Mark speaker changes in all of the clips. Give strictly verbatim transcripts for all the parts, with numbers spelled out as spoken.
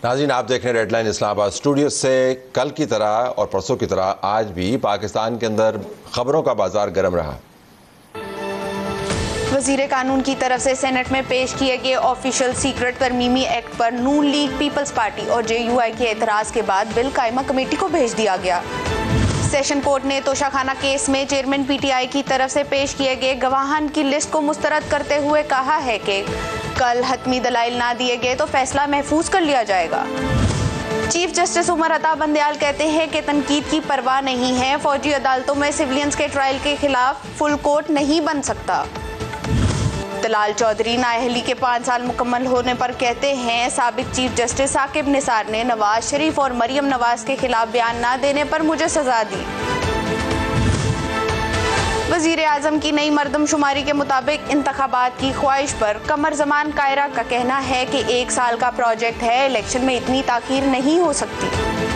Speaker 1: नाज़रीन, आप देख रहे हैं रेडलाइन इस्लामाबाद स्टूडियो से। कल की तरह और परसों की तरह आज भी पाकिस्तान के अंदर खबरों का बाजार गर्म रहा।
Speaker 2: वज़ीर कानून की तरफ से सेनेट में पेश किए गए ऑफिशियल सीक्रेट तरमीमी एक्ट पर नून लीग, पीपल्स पार्टी और जे यू आई के एतराज़ के बाद बिल कायमा कमेटी को भेज दिया गया। सेशन कोर्ट ने तोशाखाना केस में चेयरमैन पी टी आई की तरफ से पेश किए गए गवाहान की लिस्ट को मुस्तरद करते हुए कहा है कि कल हतमी दलाइल ना दिए गए तो फैसला महफूज कर लिया जाएगा। चीफ जस्टिस उमर अता बंदयाल कहते हैं कि तनकीद की परवाह नहीं है, फौजी अदालतों में सिविलियंस के ट्रायल के खिलाफ फुल कोर्ट नहीं बन सकता। दलाल चौधरी नाअहली के पाँच साल मुकम्मल होने पर कहते हैं साबिक चीफ जस्टिस साकिब निसार ने नवाज शरीफ और मरियम नवाज के खिलाफ बयान ना देने पर मुझे सजा दी। वज़ीर आज़म की नई मरदमशुमारी के मुताबिक इंतखाबात की ख्वाहिश पर कमर जमान कायरा का कहना है कि एक साल का प्रोजेक्ट है, इलेक्शन में इतनी ताख़ीर नहीं हो सकती।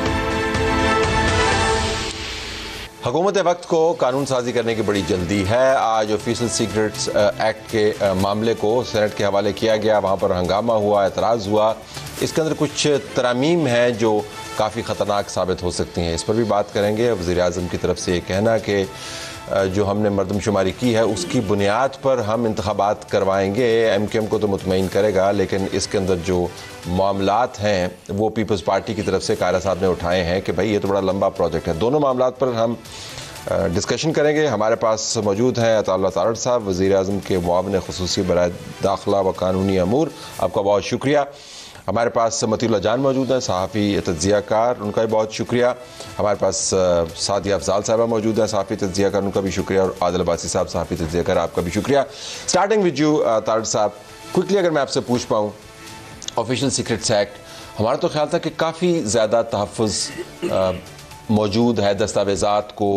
Speaker 1: हुकूमत वक्त को कानून साजी करने की बड़ी जल्दी है। आज ऑफिशियल सीक्रेट्स एक्ट के मामले को सेनेट के हवाले किया गया, वहाँ पर हंगामा हुआ, एतराज़ हुआ। इसके अंदर कुछ तरामीम हैं जो काफ़ी ख़तरनाक साबित हो सकती हैं, इस पर भी बात करेंगे। वज़ीर आज़म की तरफ से ये कहना कि जो हमने मरदमशुमारी की है उसकी बुनियाद पर हम इंतखाबात करवाएंगे, एम के एम को तो मुतमईन करेगा, लेकिन इसके अंदर जो मामलात हैं वो पीपल्स पार्टी की तरफ से कायरा साहब ने उठाए हैं कि भाई ये तो बड़ा लंबा प्रोजेक्ट है। दोनों मामलात पर हम डिस्कशन करेंगे। हमारे पास मौजूद हैं अताउल्लाह तारड़ साहब, वज़ीर आज़म के मुआविन ख़ुसूसी बराए दाखिला व कानूनी अमूर, आपका बहुत शुक्रिया। हमारे पास मतीउल्लाह जान मौजूद हैं, सहाफ़ी तज्ज़ियाकार, उनका भी बहुत शुक्रिया। हमारे पास सादिया अफजाल साहबा मौजूद हैं, सहाफ़ी तज्ज़ियाकार, उनका भी शुक्रिया। और आदिल अब्बासी साहब, सहाफ़ी तज्ज़ियाकार, आपका भी शुक्रिया। स्टार्टिंग विद यू तारड़ साहब, क्विकली अगर मैं आपसे पूछ पाऊँ, ऑफिशियल सीक्रेट्स एक्ट, हमारा तो ख्याल था कि काफ़ी ज़्यादा तहफ़्फ़ुज़ मौजूद है दस्तावेज़ात को,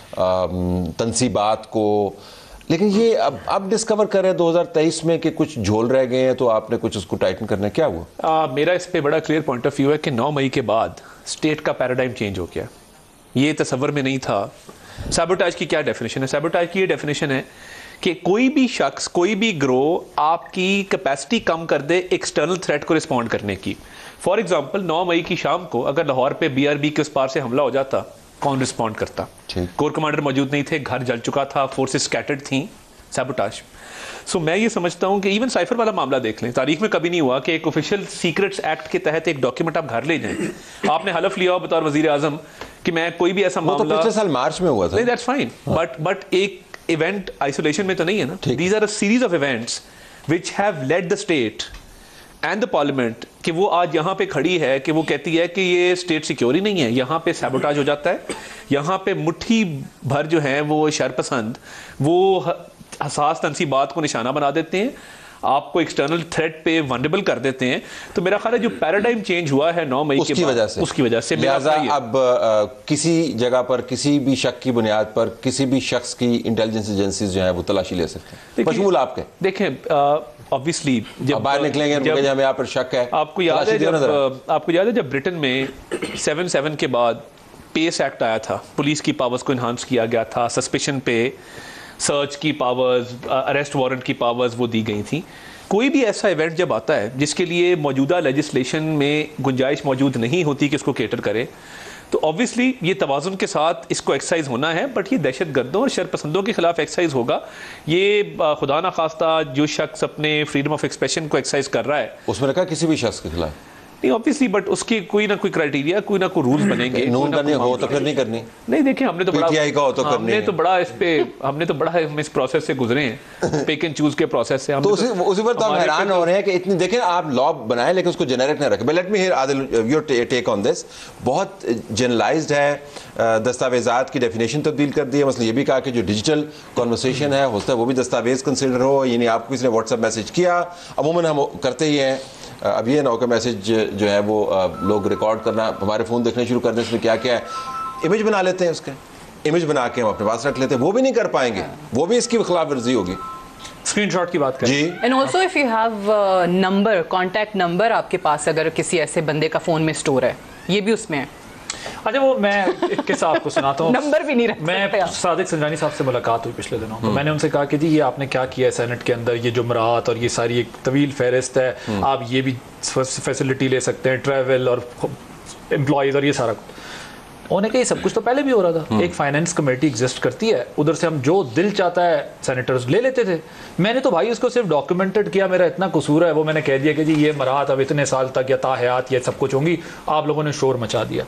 Speaker 1: तनसीबात को, लेकिन ये अब अब डिस्कवर कर रहे हैं दो हज़ार तेईस में कि कुछ झोल रह गए हैं, तो आपने कुछ उसको टाइटन करना, क्या हुआ?
Speaker 3: आ, मेरा इस पे बड़ा क्लियर पॉइंट ऑफ व्यू है कि नौ मई के बाद स्टेट का पैराडाइम चेंज हो गया। ये तसव्वुर में नहीं था। सैबोटाज की क्या डेफिनेशन है? सैबोटाज की ये डेफिनेशन है कि कोई भी शख्स, कोई भी ग्रोह आपकी कैपेसिटी कम कर दे एक्सटर्नल थ्रेट को रिस्पॉन्ड करने की। फॉर एग्जाम्पल, नौ मई की शाम को अगर लाहौर पे बी आर बी के उस पार से हमला हो जाता, कौन रिस्पॉन्ड करता? कोर कमांडर मौजूद नहीं थे, घर जल चुका था, फोर्सेस स्कैटर्ड थी, सैबोटाज। सो मैं ये समझता हूँ कि इवन साइफर वाला मामला देख लें, तारीख में कभी नहीं हुआ कि एक ऑफिशियल सीक्रेट्स एक्ट के तहत एक डॉक्यूमेंट आप घर ले जाएं। आपने हलफ लिया हो बतौर वजीर आजम कि मैं कोई भी ऐसा मामला,
Speaker 1: तो पिछले साल मार्च में हुआ था।
Speaker 3: नहीं, दैट्स फाइन, बट बट एक इवेंट आइसोलेशन में तो नहीं है ना। These are a series of events which have led the state and the parliament कि वो आज यहाँ पे खड़ी है कि वो कहती है कि ये स्टेट सिक्योर ही नहीं है, यहाँ पे सैबोटाज हो जाता है, यहाँ पे मुट्ठी भर जो है वो शरपसंद वो हसास तनसीबात को निशाना बना देते हैं, आपको एक्सटर्नल थ्रेट पे वनरेबल कर देते हैं। तो मेरा ख्याल है जो पैराडाइम चेंज हुआ है नौ मई के वजह से, उसकी वजह से
Speaker 1: लिहाजा अब आ, किसी जगह पर किसी भी शक की बुनियाद पर किसी भी शख्स की इंटेलिजेंस एजेंसीज जो है वो तलाशी ले सकते हैं, बशमूल आपके।
Speaker 3: देखें, ऑब्वियसली जब बाहर निकलेंगे
Speaker 1: हमें यहाँ पर शक है,
Speaker 3: आपको याद है जब आपको याद है जब ब्रिटेन में सेवन सेवन के बाद पेस एक्ट आया था, पुलिस की पावर्स को इन्हांस किया गया था, सस्पिशन पे सर्च की पावर्स, अरेस्ट वारंट की पावर्स वो दी गई थी। कोई भी ऐसा इवेंट जब आता है जिसके लिए मौजूदा लेजिस्लेशन में गुंजाइश मौजूद नहीं होती कि इसको केटर करे, तो ऑब्वियसली ये तवाज़ुन के साथ इसको एक्सरसाइज होना है, बट ये दहशत गर्दों और शरपसंदों के खिलाफ एक्सरसाइज होगा। ये खुदा ना खास्ता जो शख्स अपने फ्रीडम ऑफ एक्सप्रेशन को एक्सरसाइज कर रहा है,
Speaker 1: उसमें रखा किसी भी शख्स के खिलाफ
Speaker 3: नहीं, ऑब्वियसली, बट उसके कोई ना कोई क्राइटेरिया, कोई ना कोई रूल्स बनेंगे।
Speaker 1: नून करनी हो तो फिर नहीं करनी।
Speaker 3: नहीं, देखिए हमने तो बड़ा
Speaker 1: हो तो
Speaker 3: हमने तो बड़ा इस पे हमने तो बड़ा हम इस प्रोसेस से गुजरे हैं, पिक एंड चूज के प्रोसेस से। हम
Speaker 1: तो उसी उसी पर तो हम हैरान हो रहे हैं कि इतनी देखें आप लॉ बनाए लेकिन उसको जेनरिक ना रखें। Let me hear Adil your take on this. बहुत जनरलाइज्ड है, दस्तावेजात की डेफिनेशन तब्दील कर दी है। मतलब ये भी कहा कि जो डिजिटल कॉन्वर्सेशन है होता है वो भी दस्तावेज कंसिडर हो, यानी आपको किसी ने व्हाट्सएप मैसेज किया, अमूमन हम करते ही हैं। अब ये ना हो कि मैसेज जो है वो लोग रिकॉर्ड करना, हमारे फ़ोन देखने शुरू कर दें, इसमें क्या क्या है, इमेज बना लेते हैं, उसके इमेज बना के हम अपने पास रख लेते हैं, वो भी नहीं कर पाएंगे, वो भी इसकी खिलाफ वर्जी होगी।
Speaker 3: स्क्रीनशॉट की बात करें
Speaker 1: जी।
Speaker 4: And also if you have number, contact number आपके पास अगर किसी ऐसे बंदे का फ़ोन में स्टोर है, ये भी उसमें है। अच्छा वो मैं एक किस्सा आपको सुनाता हूँ।
Speaker 5: नंबर भी नहीं रख सकते
Speaker 4: मैं
Speaker 5: आप।
Speaker 4: सादिक संजानी साहब से मुलाकात हुई पिछले दिनों, तो मैंने उनसे कहा कि जी ये आपने क्या किया है सेनेट के अंदर, ये जुमरात और ये सारी एक तवील फहरिस्त है, आप ये भी फैसिलिटी ले सकते हैं, ट्रैवल और एम्प्लॉयज़ और ये सारा। उन्होंने कहा ये सब कुछ तो पहले भी हो रहा था, एक फाइनेंस कमेटी एग्जिस्ट करती है, उधर से हम जो दिल चाहता है सेनेटर्स ले लेते थे। मैंने तो भाई उसको सिर्फ डॉक्यूमेंटेड किया, मेरा इतना कसूर है वो मैंने कह दिया कि जी ये मराहत अब इतने साल तक या ताहयात ये सब कुछ होंगी, आप लोगों ने शोर मचा दिया।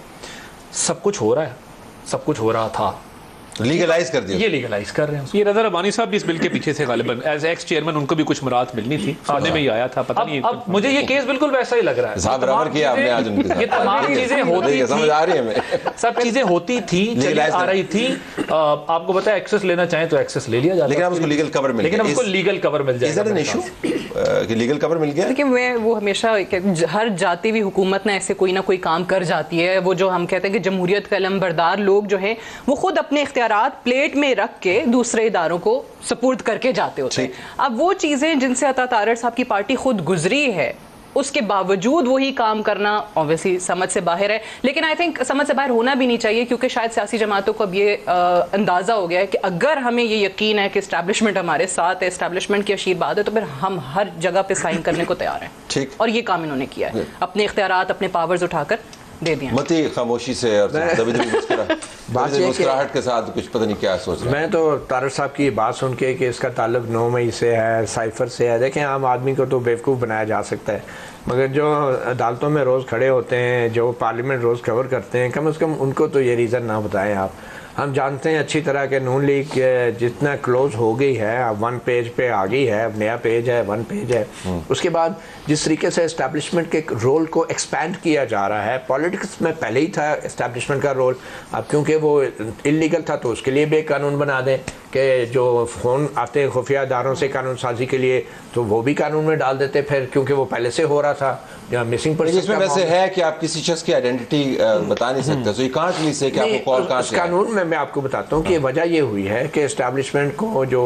Speaker 4: सब कुछ हो रहा है, सब कुछ हो रहा था,
Speaker 1: लीगलाइज कर दिया,
Speaker 4: ये लीगलाइज कर रहे हैं।
Speaker 3: ये रज़ा रब्बानी साहब भी इस बिल के पीछे थे गालिबन, एज एक्स चेयरमैन उनको भी कुछ मुराद मिलनी थी, सामने में ही आया था, पता
Speaker 4: अब,
Speaker 3: नहीं
Speaker 4: अब मुझे ये केस बिल्कुल वैसा ही लग रहा है।
Speaker 1: साहब बराबर किया आपने आज उनके साथ,
Speaker 4: ये तमाम चीजें होती
Speaker 1: समझ आ रही है हमें,
Speaker 4: सब चीजें होती थी, चली आ रही थी। आपको पता है एक्सेस लेना चाहें तो एक्सेस ले लिया जाता है,
Speaker 1: लेकिन अब उसको लीगल कवर मिल
Speaker 4: लेकिन
Speaker 1: गया,
Speaker 4: उसको लीगल कवर मिल
Speaker 1: इज दैट एन इशू कि लीगल कवर मिल गया?
Speaker 5: देखिए मैं वो हमेशा हर जाती हुई हुकूमत ना ऐसे कोई ना कोई काम कर जाती है। वो जो हम कहते हैं कि जमहूरियत का अलंबरदार लोग जो हैं वो खुद अपने इख्तियारात प्लेट में रख के दूसरे इदारों को सपुर्द करके जाते होते हैं। अब वो चीज़ें जिनसे अता तारड़ साहब की पार्टी खुद गुजरी है, उसके बावजूद वही काम करना ऑब्वियसली समझ से बाहर है। लेकिन आई थिंक समझ से बाहर होना भी नहीं चाहिए, क्योंकि शायद सियासी जमातों को अब ये अंदाज़ा हो गया है कि अगर हमें ये यकीन है कि इस्टेब्लिशमेंट हमारे साथ है, इस्टेब्लिशमेंट की आशीर्वाद है, तो फिर हम हर जगह पे साइन करने को तैयार हैं।
Speaker 1: ठीक।
Speaker 5: और ये काम इन्होंने किया है, अपने इख्तियारात अपने पावर्स उठाकर दे दिया।
Speaker 1: मती खामोशी से और दबी दबी मुस्कुराहट मुस्कुराहट के साथ कुछ पता नहीं क्या सोच रहे हैं।
Speaker 6: मैं तो तारड़ साहब की बात सुन के कि इसका ताल्लुक नौ मई से है, साइफर से है, देखें आम आदमी को तो बेवकूफ़ बनाया जा सकता है, मगर जो अदालतों में रोज़ खड़े होते हैं, जो पार्लियामेंट रोज़ कवर करते हैं, कम से कम उनको तो ये रीज़न ना बताएं आप। हम जानते हैं अच्छी तरह के नून लीग जितना क्लोज हो गई है, अब वन पेज पे आ गई है, अब नया पेज है, वन पेज है। उसके बाद जिस तरीके से इस्टेब्लिशमेंट के रोल को एक्सपैंड किया जा रहा है, पॉलिटिक्स में पहले ही था इस्टेब्लिशमेंट का रोल, अब क्योंकि वो इलीगल था तो उसके लिए भी कानून बना दें कि जो फ़ोन आते हैं खुफिया इदारों से कानून साजी के लिए, तो वो भी कानून में डाल देते फिर, क्योंकि वो पहले से हो रहा था। या मिसिंग पर्सन
Speaker 1: इसमें वैसे है कि आप किसी शख्स की आइडेंटिटी बता नहीं सकते, so you can't really say कि आपको कॉल कहां से है।
Speaker 6: कानून में मैं आपको बताता हूँ कि वजह ये हुई है कि एस्टैब्लिशमेंट को जो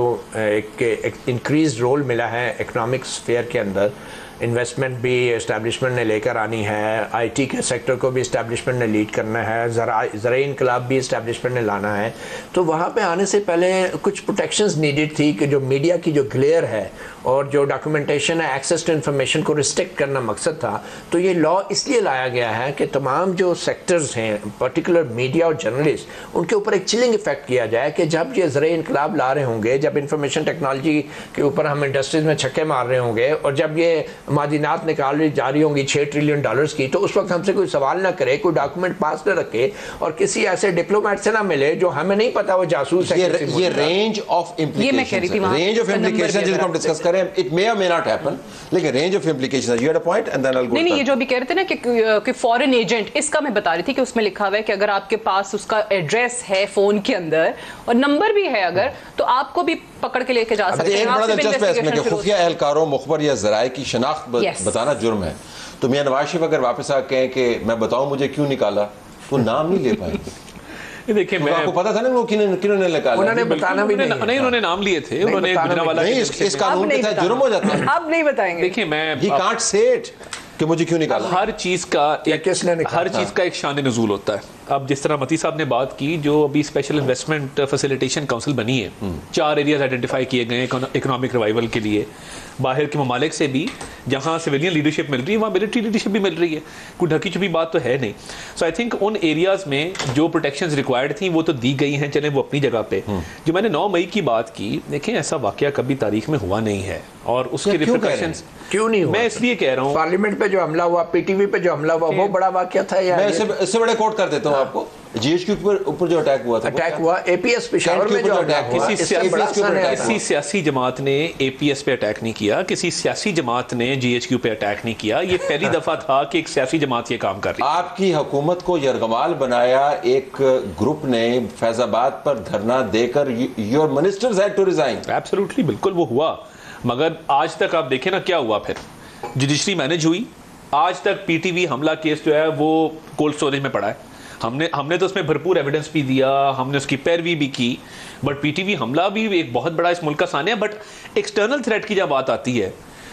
Speaker 6: एक इंक्रीज रोल मिला है इकोनॉमिक स्फीयर के अंदर, इन्वेस्टमेंट भी एस्टैब्लिशमेंट ने लेकर आनी है, आईटी के सेक्टर को भी एस्टैब्लिशमेंट ने लीड करना है, ज़रा इनकलाब भी एस्टैब्लिशमेंट ने लाना है, तो वहाँ पे आने से पहले कुछ प्रोटेक्शंस नीडेड थी कि जो मीडिया की जो ग्लेयर है और जो डॉक्यूमेंटेशन है, एक्सेस टू इन्फॉर्मेशन को रिस्ट्रिक्ट करना मकसद था। तो ये लॉ इसलिए लाया गया है कि तमाम जो सेक्टर्स हैं, पर्टिकुलर मीडिया और जर्नलिस्ट, उनके ऊपर एक चिलिंग इफेक्ट किया जाए कि जब ये ज़रा इनकलाब ला रहे होंगे, जब इंफॉर्मेशन टेक्नोलॉजी के ऊपर हम इंडस्ट्रीज में छक्के मार रहे होंगे और जब ये मादिनात निकाल जा रही होंगी छः ट्रिलियन डॉलर्स की, तो उस वक्त हमसे कोई सवाल ना करे, कोई डॉक्यूमेंट पास न रखे और किसी ऐसे डिप्लोमेट से ना मिले जो हमें नहीं पता वो जासूस है।
Speaker 1: ये ये range of implications, range of implications जिसको हम डिस्कस करें, it may or may not happen, लेकिन range of implications, you had a point and then I will go.
Speaker 5: नहीं नहीं, ये जो भी कह रहे थे ना कि कि फॉरेन एजेंट, इसका मैं बता रही थी कि उसमें लिखा हुआ है कि अगर आपके पास उसका एड्रेस है फोन के अंदर और नंबर भी है अगर, तो आपको भी पकड़ के लेके जा सकते हैं।
Speaker 1: एक बड़ा दिलचस्प है इसमें कि खुफिया एहलकारों, मुखबर या ज़राए की शनाख्त बताना जुर्म है। तो मियां नवाज शरीफ अगर वापस आ कहें कि मैं बताऊं मुझे क्यों निकाला, तो नाम नहीं ले पाएंगे।
Speaker 3: देखिए मैं
Speaker 1: आपको पता था ना वो किन्होंने किन्होंने निकाला,
Speaker 6: उन्होंने बताना भी नहीं,
Speaker 3: नहीं उन्होंने नाम लिए थे, उन्होंने गुजरावाला
Speaker 1: नहीं, इस कानून के तहत जुर्म हो जाता है।
Speaker 5: अब नहीं बताएंगे।
Speaker 3: देखिए मैं
Speaker 1: ही कांट से इट कि मुझे क्यों निकाला।
Speaker 3: हर चीज का एक
Speaker 6: किसने
Speaker 3: हर चीज का एक शान नज़ूल होता है। अब जिस तरह मती साहब ने बात की, जो अभी स्पेशल इन्वेस्टमेंट फैसिलिटेशन काउंसिल बनी है, चार एरियाज आइडेंटिफाई किए गए हैं इकोनॉमिक रिवाइवल के लिए, बाहर के ममालिक से भी जहाँ सिविलियन लीडरशिप मिल रही है वहाँ मिलिट्री लीडरशिप भी मिल रही है, कोई ढकी छुपी बात तो है नहीं। सो आई थिंक उन एरियाज में जो प्रोटेक्शंस रिक्वायर्ड थी वो तो दी गई हैं, चले वो अपनी जगह पे। जो मैंने नौ मई की बात की, देखें ऐसा वाकया कभी तारीख में हुआ नहीं है और उसके रिप्रिकॉशंस
Speaker 6: क्यों नहीं हुआ?
Speaker 3: मैं इसलिए कह रहा हूँ
Speaker 6: पार्लियामेंट पे जो हमला हुआ, पीटीवी पे जो हमला हुआ, वो बड़ा वाकया था या
Speaker 1: मैं इससे इससे बड़े कोट कर देता हूँ आपको, जीएचक्यू के ऊपर जो अटैक हुआ था,
Speaker 6: अटैक हुआ एपीएस पेशावर में जो अटैक हुआ,
Speaker 3: किसी किसी सियासी जमात ने एपीएस पे अटैक नहीं किया, किसी सियासी जमात ने जीएचक्यू पे अटैक नहीं किया। ये पहली दफा था कि एक सियासी जमात ये काम कर रही है।
Speaker 1: आपकी हुकूमत को यरगमाल बनाया एक ग्रुप ने फैजाबाद पर धरना देकर, your ministers had to resign.
Speaker 3: Absolutely, बिल्कुल वो हुआ, मगर आज तक आप देखें ना क्या हुआ। फिर जुडिशरी मैनेज हुई, आज तक पीटीवी हमला केस जो है वो कोल्ड स्टोरेज में पड़ा है। हमने हमने तो उसमें भरपूर एविडेंस भी दिया, हमने उसकी पैरवी भी की, बट पीटीवी हमला भी एक बहुत बड़ा इस मुल्क का सान्या। बट एक्सटर्नल थ्रेट की जब बात आती है,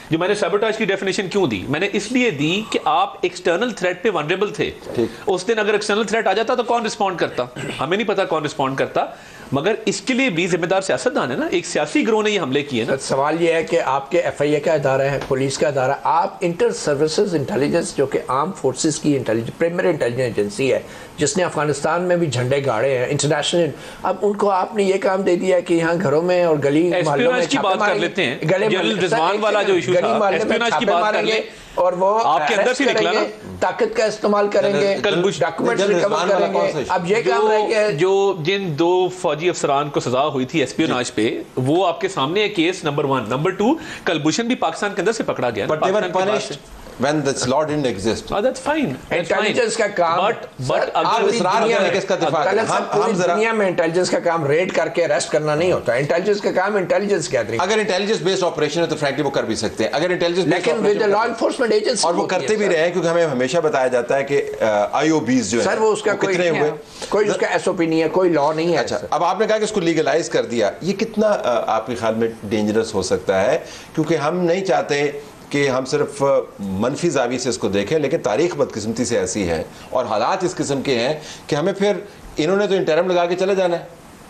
Speaker 3: जो मैंने सैबोटाज की डेफिनेशन क्यों दी, मैंने इसलिए दी कि आप एक्सटर्नल थ्रेट पे वनरेबल थे। उस दिन अगर एक्सटर्नल थ्रेट आ जाता तो कौन रिस्पॉन्ड करता, हमें नहीं पता कौन रिस्पॉन्ड करता, मगर इसके लिए भी जिम्मेदार सियासतदान है ना, एक सियासी ग्रोह ने ये हमले किए ना।
Speaker 6: सवाल ये है कि आपके एफ आई ए का इदारा है, पुलिस का इदारा, आप इंटर सर्विसेज इंटेलिजेंस जो कि आर्म फोर्सेस की इंटेलिजेंस प्राइमरी इंटेलिजेंस एजेंसी है जिसने अफगानिस्तान में भी झंडे गाड़े हैं इंटरनेशनल, अब उनको आपने ये काम दे दिया कि यहाँ घरों में और गली मोहल्लों में
Speaker 3: की बात कर लेते हैं, जनरल रिजवान वाला जो इशू था, एस्पियोनेज की बात कर ले
Speaker 6: और वो
Speaker 3: आपके अंदर से निकला ना,
Speaker 6: ताकत का इस्तेमाल करेंगे, डॉक्यूमेंट्स रिकवर करेंगे। अब ये काम रह गया है
Speaker 3: जो जिन दो फौजी अफसरान को सजा हुई थी एस्पियोनेज पे, वो आपके सामने है case number one. Number two, Kulbhushan भी पाकिस्तान के अंदर से पकड़ा गया,
Speaker 1: but they were punished when the law didn't exist.
Speaker 3: Oh, that's fine.
Speaker 6: Intelligence का काम,
Speaker 3: but but
Speaker 1: आप इसरार में किसका दिफा करें? हम हम जरा
Speaker 6: दुनिया में इंटेलिजेंस का काम रेड करके अरेस्ट करना नहीं होता, इंटेलिजेंस का काम इंटेलिजेंस गैदरिंग।
Speaker 1: अगर इंटेलिजेंस बेस्ड ऑपरेशन है तो फ्रैंकली वो कर भी सकते हैं, अगर इंटेलिजेंस
Speaker 6: लेकिन विद लॉ एनफोर्समेंट एजेंसी,
Speaker 1: और वो करते भी रहे हैं, क्योंकि हमें हमेशा बताया जाता है कि आईओबीज जो है
Speaker 6: सर वो उसका कोई
Speaker 1: कितने हुए,
Speaker 6: कोई उसका एसओपी नहीं है, कोई लॉ नहीं है।
Speaker 1: अच्छा, अब आपने कहा कि इसको लीगलाइज कर दिया, ये कितना आपके ख्याल में डेंजरस हो सकता है? क्योंकि हम नहीं चाहते कि हम सिर्फ मनफी जावी से इसको देखें, लेकिन तारीख बदकिस्मती से ऐसी है और हालात इस किस्म के हैं कि हमें फिर इन्होंने तो इंटरम लगा के चले जाना है,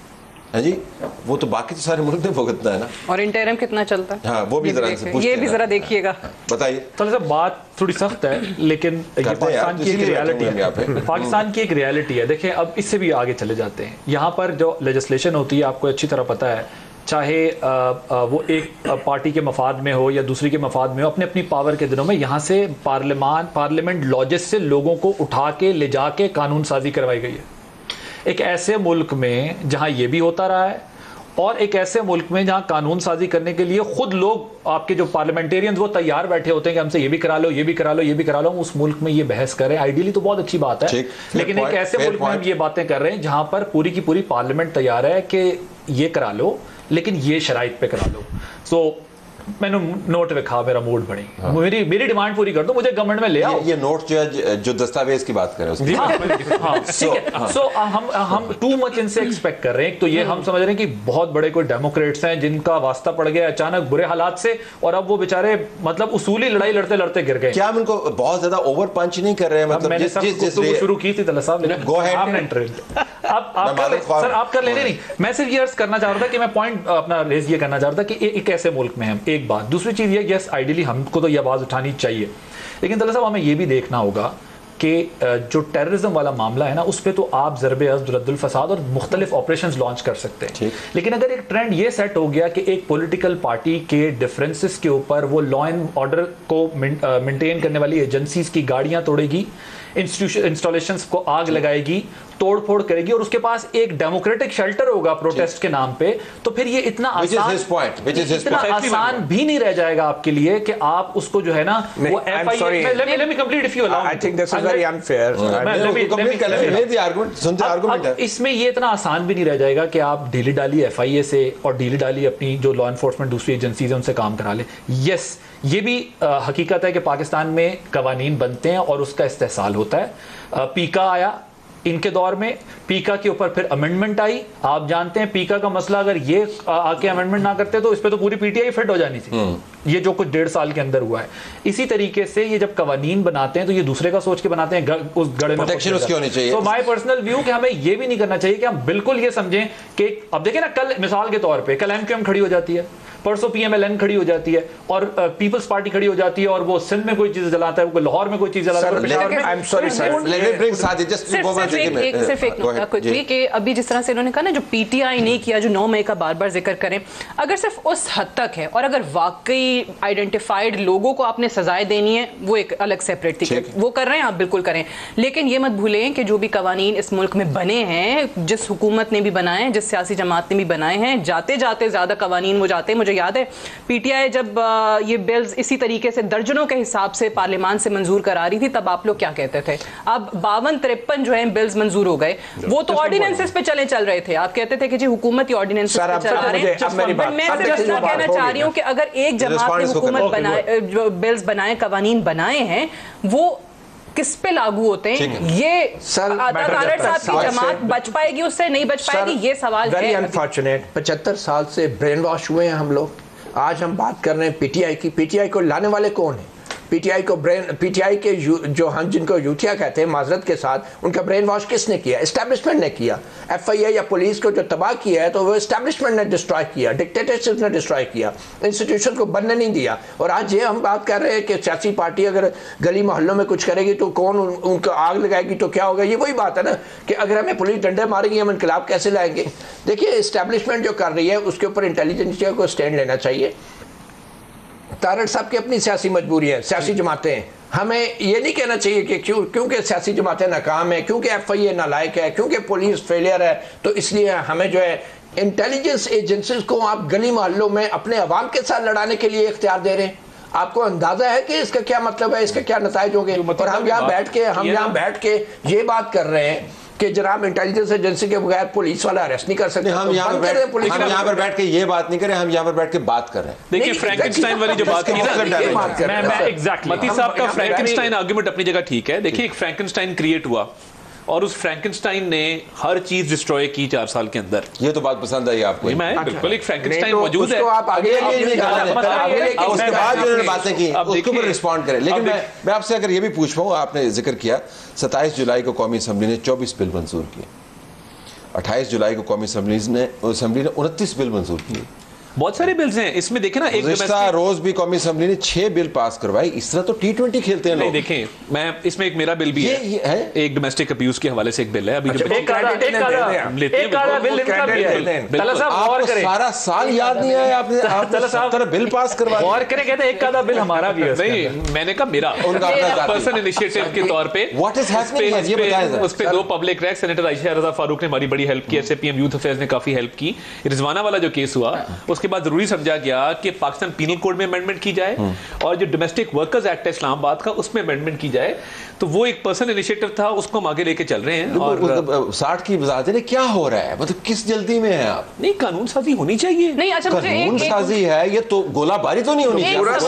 Speaker 1: है जी, वो तो बाकी तो सारे मुल्क ने भुगतना है ना।
Speaker 5: और इंटरम कितना चलता है,
Speaker 1: हाँ वो भी जरा
Speaker 5: ये भी जरा देखिएगा।
Speaker 1: बताइए।
Speaker 4: तो बात थोड़ी सख्त है, लेकिन ये पाकिस्तान की एक रियलिटी है, पाकिस्तान की एक रियलिटी है। देखें, अब इससे भी आगे चले जाते हैं। यहाँ पर जो लेजिस्लेशन होती है, आपको अच्छी तरह पता है, चाहे आ, आ, वो एक पार्टी के मफाद में हो या दूसरी के मफाद में हो, अपने अपनी पावर के दिनों में यहाँ से पार्लियामान पार्लियामेंट लॉजेस से लोगों को उठा के ले जाके कानून साजी करवाई गई है। एक ऐसे मुल्क में जहाँ ये भी होता रहा है, और एक ऐसे मुल्क में जहाँ कानून साजी करने के लिए खुद लोग, आपके जो पार्लियामेंटेरियंस, वो तैयार बैठे होते हैं कि हमसे ये भी करा लो, ये भी करा लो, ये भी करा लो, उस मुल्क में ये बहस करें, आइडियली तो बहुत अच्छी बात है, लेकिन एक ऐसे मुल्क में हम ये बातें कर रहे हैं जहाँ पर पूरी की पूरी पार्लियामेंट तैयार है कि ये करा लो, लेकिन ये शराइत पे करा लो। सो मैंने नोट रखा, मेरा मूड बनी, हाँ। मेरी मेरी डिमांड पूरी कर दो, मुझे गवर्नमेंट में ले आओ।
Speaker 1: ये, ये नोट जो है, जो दस्तावेज की बात करें उसकी।
Speaker 4: हाँ, हाँ, ठीक है। सो हम हम टू मच इनसे एक्सपेक्ट कर रहे हैं। तो ये हम समझ रहे हैं कि बहुत बड़े कोई डेमोक्रेट्स हैं जिनका वास्ता पड़ गया अचानक बुरे हालात से, और अब वो बेचारे मतलब उसूली लड़ाई लड़ते लड़ते गिर गए।
Speaker 1: क्या हम उनको बहुत ज्यादा ओवर पंच नहीं कर रहे हैं? मतलब
Speaker 4: मैंने
Speaker 1: जिस जिस
Speaker 4: तो शुरू की थी तला साहब, लेकिन
Speaker 1: गो अहेड।
Speaker 4: अब आप सर आप कर लेने नहीं, मैं सिर्फ ये अर्ज करना चाह रहा था कि मैं पॉइंट अपना रेज ये करना चाह रहा था कि एक ऐसे मुल्क में हम, एक बात, दूसरी चीज ये, यस आइडियली हमको तो ये आवाज उठानी चाहिए, लेकिन तला साहब हमें ये भी देखना होगा कि जो टेररिज्म वाला मामला है ना, उस पर तो आप ज़रबे अज़्द, रद्दुल फसाद और मुख्तलिफ ऑपरेशंस लॉन्च कर सकते हैं, लेकिन अगर एक ट्रेंड ये सेट हो गया कि एक पॉलिटिकल पार्टी के डिफरेंसेस के ऊपर वो लॉ एंड ऑर्डर को मेंटेन करने वाली एजेंसीज की गाड़ियां तोड़ेगी, इंस्टीट्यूशन इंस्टॉलेशंस को आग लगाएगी, तोड़फोड़ करेगी, और उसके पास एक डेमोक्रेटिक शेल्टर होगा प्रोटेस्ट के नाम पे, तो फिर ये इतना आसान इतना आसान भी नहीं रह जाएगा आपके लिए कि आप उसको जो है ना वो FIR, let me complete if you allow, I think this is very unfair, इसमें ये इतना आसान भी नहीं रह जाएगा कि आप ढीली डाली एफआईए से और ढीली डाली अपनी जो लॉ एनफोर्समेंट दूसरी एजेंसीज है उनसे काम करा ले। यस, ये भी आ, हकीकत है कि पाकिस्तान में कवानीन बनते हैं और उसका इस्तेहसाल होता है। आ, पीका आया इनके दौर में, पीका के ऊपर फिर अमेंडमेंट आई। आप जानते हैं पीका का मसला, अगर ये आके अमेंडमेंट ना करते तो इस पे तो पूरी पीटीआई फिट हो जानी थी, ये जो कुछ डेढ़ साल के अंदर हुआ है। इसी तरीके से ये जब कवानीन बनाते हैं तो ये दूसरे का सोच के बनाते हैं, ग, उस गड़े में
Speaker 1: प्रोटेक्शन उसकी होनी चाहिए।
Speaker 4: तो माय पर्सनल व्यू कि हमें ये भी नहीं करना चाहिए कि हम बिल्कुल ये समझें कि अब देखिए ना, कल मिसाल के तौर पे कल एमक्यूएम खड़ी हो जाती है, परसों पीएमएलएन खड़ी हो जाती है, और पीपल्स पार्टी खड़ी हो जाती है, और वो सिंध में कोई चीज जलाता है, वो लाहौर में कोई चीज जलाता है,
Speaker 5: सिर्फ एक नोट क्विकली कि अभी जिस तरह से इन्होंने कहा ना, जो पीटीआई ने किया, जो नौ मई का बार बार जिक्र करें, अगर सिर्फ उस हद तक है और अगर वाकई आइडेंटिफाइड लोगों को आपने सजाएं देनी है, वो एक अलग सेपरेट थी, वो कर रहे हैं आप बिल्कुल करें, लेकिन ये मत भूलें कि जो भी कवानीन इस मुल्क में बने हैं, जिस हुकूमत ने भी बनाए हैं, जिस सियासी जमात ने भी बनाए हैं, जाते जाते ज्यादा कवानीन वो जाते हैं। मुझे याद है पीटीआई जब ये बिल्स इसी तरीके से दर्जनों के हिसाब से पार्लियामान से मंजूर करा रही थी, तब आप लोग क्या कहते थे? अब बावन तिरपन जो है बिल्स मंजूर हो गए, वो तो ऑर्डिनेंसेस पे चले चल रहे थे, आप कहते थे कि जी हुकूमत ऑर्डिनेंसेस पे चल रहे हैं। मैं सिर्फ कहना चाह रही हूँ कि अगर एक जमात ने हुकूमत बनाए, जो बिल्स बनाए, कवानीन बनाए हैं, वो किस पे लागू होते हैं? ये साहब की जमात बच पाएगी उससे, नहीं बच पाएगी, ये सवाल है।
Speaker 6: वेरी अनफॉर्चुनेट, पचहत्तर साल से ब्रेन वॉश हुए हैं हम लोग, आज हम बात कर रहे हैं पीटीआई की। पीटीआई को लाने वाले कौन है? पीटीआई को ब्रेन पीटीआई के जो हम जिनको यूथिया कहते हैं माजरत के साथ, उनका ब्रेन वॉश किसने किया? एस्टैब्लिशमेंट ने किया। एफआईए या पुलिस को जो तबाह किया है तो वो एस्टैब्लिशमेंट ने डिस्ट्रॉय किया, डिक्टेटरशिप ने डिस्ट्रॉय किया, इंस्टीट्यूशन को बनने नहीं दिया। और आज ये हम बात कर रहे हैं कि सियासी पार्टी अगर गली मोहल्लों में कुछ करेगी तो कौन उन, उनको आग लगाएगी तो क्या होगा? ये वही बात है ना कि अगर हमें पुलिस डंडे मारेगी हम इनकलाब कैसे लाएंगे? देखिए एस्टैब्लिशमेंट जो कर रही है उसके ऊपर इंटेलिजेंस को स्टैंड लेना चाहिए। तारड़ साहब की अपनी सियासी मजबूरी है, सियासी जमातें हैं। हमें ये नहीं कहना चाहिए कि क्यों क्योंकि सियासी जमातें नाकाम है, क्योंकि एफ आई ए नालायक है, क्योंकि पुलिस फेलियर है, तो इसलिए हमें जो है इंटेलिजेंस एजेंसीज को आप गली मोहल्लों में अपने अवाम के साथ लड़ाने के लिए इख्तियार दे रहे हैं। आपको अंदाजा है कि इसका क्या मतलब है, इसका क्या नताइज होंगे? और हम यहाँ बैठ के हम यहाँ बैठ के ये बात कर रहे हैं कि जनाब इंटेलिजेंस एजेंसी के बगैर पुलिस वाला अरेस्ट नहीं कर सकते।
Speaker 1: हम यहाँ पर बैठ हम यहाँ पर बैठ के ये बात नहीं कर रहे, हम यहाँ पर बैठ के बात कर रहे हैं।
Speaker 3: देखिए फ्रैंकेनस्टाइन वाली जो बात की ना, मैं मैं एग्जैक्टली मती साहब का फ्रैंकेनस्टाइन आर्गुमेंट अपनी जगह ठीक है। देखिए एक फ्रैंकेनस्टाइन क्रिएट हुआ और उस फ्रैंकेनस्टाइन ने हर चीज डिस्ट्रॉय की चार साल के अंदर।
Speaker 1: ये तो बात पसंद आई आपको?
Speaker 3: मैं बिल्कुल एक फ्रैंकेनस्टाइन मौजूद है।
Speaker 6: आप आगे
Speaker 1: उसके बाद उन्होंने बातें की, उसके ऊपर रिस्पॉन्ड करें। लेकिन मैं मैं आपसे अगर ये भी पूछ पाऊँ, आपने जिक्र किया सत्ताईस जुलाई को कौमी असम्बली ने चौबीस बिल मंजूर किए, अट्ठाईस जुलाई को कौमी असम्बली ने असम्बली ने उनतीस बिल मंजूर किए।
Speaker 3: बहुत सारे बिल्स हैं इसमें। देखे ना एक
Speaker 1: रोज भी कौमी असम्बली ने छह बिल पास करवाई। इस तरह तो टी ट्वेंटी खेलते हैं लोग।
Speaker 3: देखें मैं इसमें एक मेरा बिल भी
Speaker 1: ये,
Speaker 3: है,
Speaker 1: ये है एक
Speaker 3: डोमेस्टिक अब्यूज के हवाले से एक बिल है अभी
Speaker 6: अच्छा,
Speaker 3: जो
Speaker 6: एक आधा एक आधा सारा साल याद नहीं आया आपने? आप बिल पास करवा
Speaker 4: और करें कहते हैं एक आधा बिल हमारा भी है।
Speaker 3: नहीं मैंने कहा मेरा
Speaker 1: उनका
Speaker 3: पर्सनल इनिशिएटिव के तौर पे
Speaker 1: व्हाट इज हैपनिंग ये बताएं।
Speaker 3: उस पे दो पब्लिक रैक सेनेटर आयशा रजा फारूक ने हमारी बड़ी हेल्प की, एसएपीएम यूथ अफेयर्स ने काफी हेल्प की। रिजवाना वाला जो केस हुआ उसके बाद जरूरी समझा गया कि पाकिस्तान पीनल कोड में अमेंडमेंट की जाए और जो डोमेस्टिक वर्कर्स एक्ट है इस्लामाबाद का उसमें अमेंडमेंट की जाए। तो वो एक पर्सनल इनिशिएटिव था, उसको हम आगे लेके चल रहे हैं। और
Speaker 1: साठ की वजाहत है क्या हो रहा है, मतलब किस जल्दी में है आप?
Speaker 3: नहीं कानून साजी होनी चाहिए।
Speaker 5: नहीं अच्छा मुझे
Speaker 1: कानून साजी है ये तो गोलाबारी तो नहीं होनी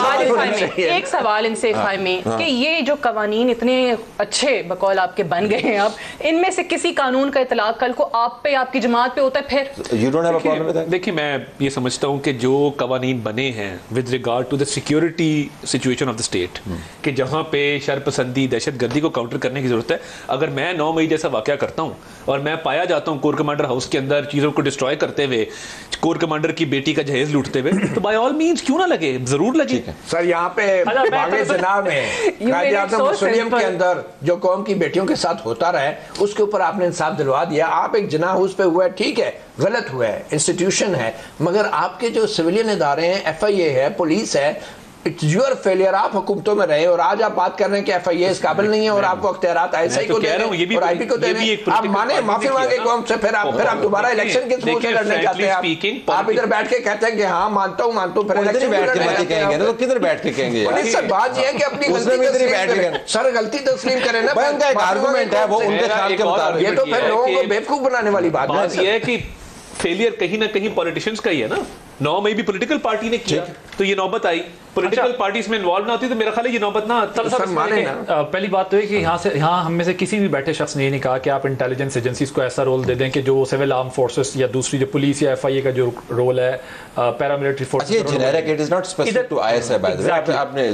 Speaker 5: चाहिए। एक सवाल इनसे इफ़ाई में कि ये जो कवानीन इतने अच्छे बकौल आपके बन गए हैं, अब इनमें से किसी कानून का इतलाक कल को आप पे आपकी जमात पे होता है फिर
Speaker 1: you don't have a problem with that?
Speaker 3: देखिए मैं ये समझता हूं कि जो कवानीन बने हैं with regard to the security situation of the state कि जहां पे शरपसंदी दहशतगर्दी को काउंटर करने की जरूरत है। अगर मैं नौ मई जैसा वाकया करता हूं और मैं पाया जाता हूं कोर कमांडर हाउस के अंदर चीजों को डिस्ट्रॉय करते हुए, कोर कमांडर की बेटी का जहेज लूटते हुए, तो बाय ऑल मींस क्यों ना लगे, जरूर लगे।
Speaker 6: सर यहाँ पे बागे जनाब में कायदे आज़म मुस्लिम के अंदर जो कौम की बेटियों के साथ होता रहा उसके ऊपर आपने इंसाफ दिलवा दिया। आप एक जना हाउस पे हुआ है, ठीक है, गलत हुआ है, इंस्टीट्यूशन है, मगर आपके जो सिविलियन इदारे हैं, एफ आई ए है, पुलिस है, इट्स योर फेलियर। आप हुकूमतों में रहे और आज आप बात कर रहे हैं कि एफ आई ए इस काबिल नहीं है और आपको अख्तियारात आईएसआई को दे रहे हैं और आईबी को दे रहे हैं। आप माने माफी मांगे कौम से, फिर आप फिर आप दोबारा इलेक्शन के थ्रू से लड़ने जाते हैं। आप इधर बैठ के कहते हैं कि हाँ मानता हूँ मानता हूँ, फिर इलेक्शन
Speaker 1: बैठ के कहेंगे तो किधर बैठ के कहेंगे?
Speaker 6: सर बात ये है कि अपनी गलती सर गलती तस्लीम करें ना,
Speaker 1: उनका एक आर्गुमेंट है वो उनके ख्याल के मुताबिक।
Speaker 6: ये तो फिर लोगों को बेवकूफ बनाने वाली बात
Speaker 3: है कि फेलियर कहीं ना कहीं पॉलिटिशियंस का ही है ना। नौ मई भी पॉलिटिकल पार्टी ने किया तो ये नौबत आई। पॉलिटिकल अच्छा, पार्टी इसमें इन्वॉल्व ना होती तो मेरा ख्याल है ये नौबत ना आती।
Speaker 4: सर माने ना, पहली बात तो है कि यहाँ से यहाँ हम में से किसी भी बैठे शख्स ने ये नहीं कहा कि आप इंटेलिजेंस एजेंसीज को ऐसा रोल दे दें कि जो सिविल आर्म फोर्सेस या दूसरी जो पुलिस या एफआईए का जो रोल है पैरामिलिट्री फोर्सेस,
Speaker 1: ये generic, it is not specific to ISI by the way. आपने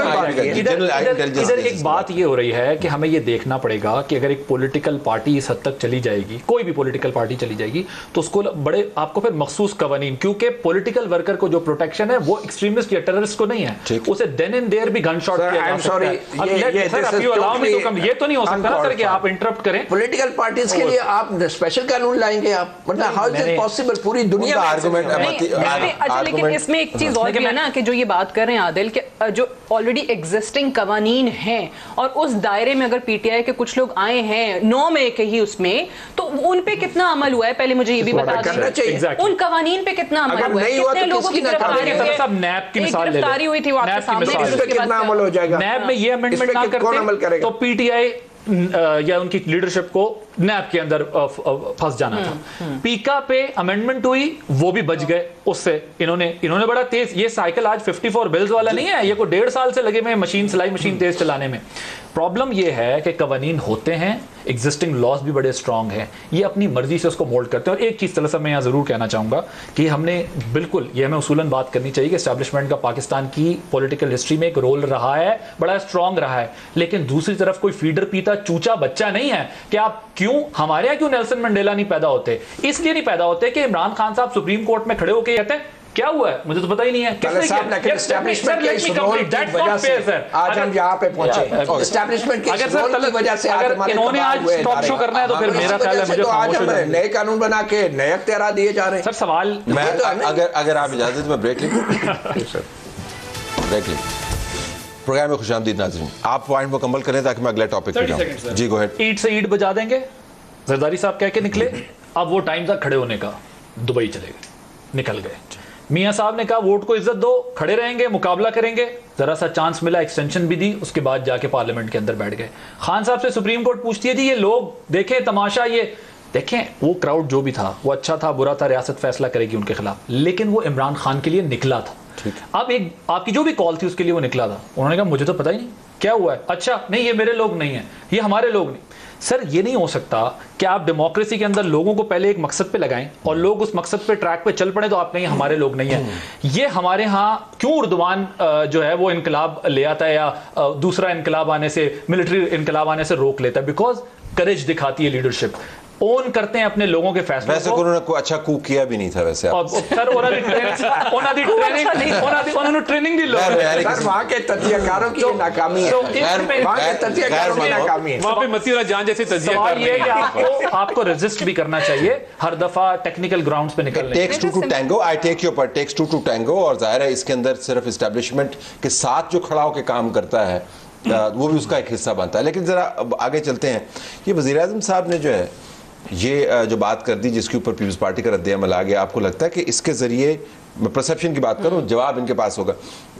Speaker 4: इधर एक बात ये हो रही है कि हमें ये देखना पड़ेगा कि अगर एक पॉलिटिकल पार्टी इस हद तक चली जाएगी, कोई भी पॉलिटिकल पार्टी चली जाएगी, तो उसको बड़े आपको फिर मखसूस कवानीन, क्योंकि पॉलिटिकल वर्कर को जो प्रोटेक्शन है वो एक्सट्रीमिस्ट या टेररिस्ट को नहीं है, उसे देन एंड देयर भी गन शॉट किया जा सकता है। अब ये सर आप you allow me to come, ये तो नहीं हो सकता ना सर कि आप इंटरप्ट करें।
Speaker 6: पॉलिटिकल पार्टीज के लिए आप स्पेशल कानून लाएंगे आप, मतलब हाउ इज इट पॉसिबल? पूरी दुनिया का आर्गुमेंट
Speaker 5: है। लेकिन इसमें एक चीज और भी है ना कि जो ये बात कर रहे हैं आदिल के जो ऑलरेडी एग्जिस्टिंग कवानीन हैं और उस दायरे में अगर पीटीआई के कुछ लोग आए हैं नौ में के ही उसमें, तो उन पे कितना अमल हुआ है पहले मुझे ये भी बता दें। उन कवानीन पे कितना अमल हुआ है, कितने लोगों की गिरफ्तारी हुई थी वो आपके सामने,
Speaker 6: कितना अमल हो जाएगा?
Speaker 4: नैब में ये अमेंडमेंट ना करते तो पीटीआई या उनकी लीडरशिप को नैब के अंदर फंस जाना था। पीका पे अमेंडमेंट हुई, वो भी बच गए उससे। इन्होंने इन्होंने बड़ा तेज, ये साइकिल आज चौवन बिल्स वाला नहीं है, ये को डेढ़ साल से लगे हुए मशीन सिलाई मशीन तेज चलाने में। प्रॉब्लम ये है कि कवानीन होते हैं, एग्जिस्टिंग लॉज भी बड़े स्ट्रॉन्ग हैं, ये अपनी मर्जी से उसको मोल्ड करते हैं। और एक चीज़ तलसा मैं यहाँ ज़रूर कहना चाहूँगा कि हमने बिल्कुल ये हमें उसूलन बात करनी चाहिए कि एस्टैब्लिशमेंट का पाकिस्तान की पॉलिटिकल हिस्ट्री में एक रोल रहा है, बड़ा स्ट्रॉन्ग रहा है, लेकिन दूसरी तरफ कोई फीडर पीता चूचा बच्चा नहीं है कि आप क्यों हमारे यहाँ क्यों नेल्सन मंडेला नहीं पैदा होते, इसलिए नहीं पैदा होते कि इमरान खान साहब सुप्रीम कोर्ट में खड़े होकर कहते हैं क्या हुआ है मुझे तो पता ही नहीं है किसने किया।
Speaker 6: लेकिन एस्टैब्लिशमेंट के इस रोल की वजह से आज हम यहाँ पे पहुंचे। एस्टैब्लिशमेंट के इस रोल की वजह से आज हमारे
Speaker 4: इन्होंने आज स्टॉप शो करना है तो फिर मेरा ख्याल है मुझे
Speaker 6: आज हम नए कानून बना के नए अख्तियार दिए जा रहे हैं।
Speaker 4: सर सवाल
Speaker 1: मैं अगर अगर आप इजाजत में ब्रेक लें ब्रेक लें प्रोग्राम में खुशामदीद नाज़रीन, आप पॉइंट मुकम्मल करें ताकि मैं अगले टॉपिक पे जाऊं। जी गो अहेड।
Speaker 4: ईट से ईट बजा देंगे जरदारी साहब कह के निकले, अब वो टाइम था खड़े होने का, दुबई चले गए, निकल गए। मियां साहब ने कहा वोट को इज्जत दो, खड़े रहेंगे, मुकाबला करेंगे, जरा सा चांस मिला, एक्सटेंशन भी दी, उसके बाद जाके पार्लियामेंट के अंदर बैठ गए। खान साहब से सुप्रीम कोर्ट पूछती है जी ये लोग देखें तमाशा, ये देखें वो क्राउड जो भी था वो अच्छा था बुरा था, रियासत फैसला करेगी उनके खिलाफ, लेकिन वो इमरान खान के लिए निकला था। अब एक आपकी जो भी कॉल थी उसके लिए वो निकला था, उन्होंने कहा मुझे तो पता ही नहीं क्या हुआ है, अच्छा नहीं ये मेरे लोग नहीं है, ये हमारे लोग नहीं। सर ये नहीं हो सकता कि आप डेमोक्रेसी के अंदर लोगों को पहले एक मकसद पे लगाएं और लोग उस मकसद पे ट्रैक पे चल पड़े तो आप कहें हमारे लोग नहीं है। ये हमारे यहाँ क्यों उर्दवान जो है वो इनकलाब ले आता है या दूसरा इनकलाब आने से, मिलिट्री इनकलाब आने से रोक लेता है, बिकॉज करेज दिखाती है लीडरशिप, ओन करते हैं अपने लोगों के फैसले।
Speaker 1: वैसे को उन्होंने कोई अच्छा कूक किया भी नहीं था वैसे
Speaker 4: और सर उन्होंने उन्होंने ट्रेनिंग दी लोग
Speaker 6: सर वहां के तज्जियाकारों की नाकामी है, वहां के तज्जियाकारों की नाकामी है,
Speaker 3: वहां पे मसीह जान जैसे तज्जिया
Speaker 4: सवाल ये है कि आपको आपको रेजिस्ट भी करना चाहिए हर दफा टेक्निकल ग्राउंड्स पे निकलने।
Speaker 1: Takes two to tango, I take your पर टेक्स टू टू टैंगो, और जाहिर है इसके अंदर सिर्फ एस्टैब्लिशमेंट के साथ जो खड़ा होकर काम करता है वो भी उसका एक हिस्सा बनता है। लेकिन जरा आगे चलते हैं, ये वज़ीर आज़म साहब ने जो है ये जो बात कर दी जिसके ऊपर पीपल्स पार्टी का रद्द-ए-अमल आ गया, आपको लगता है कि इसके ज़रिए, मैं परसेप्शन की बात करूं, जवाब इनके पास होगा,